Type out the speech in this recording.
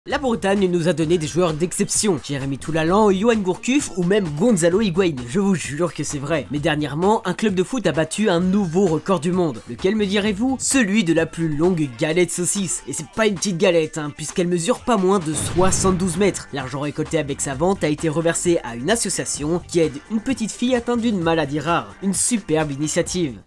La Bretagne nous a donné des joueurs d'exception, Jérémy Toulalan, Yoann Gourcuff ou même Gonzalo Higuaín, je vous jure que c'est vrai. Mais dernièrement, un club de foot a battu un nouveau record du monde. Lequel me direz-vous? Celui de la plus longue galette saucisse. Et c'est pas une petite galette, puisqu'elle mesure pas moins de 72 mètres. L'argent récolté avec sa vente a été reversé à une association qui aide une petite fille atteinte d'une maladie rare. Une superbe initiative.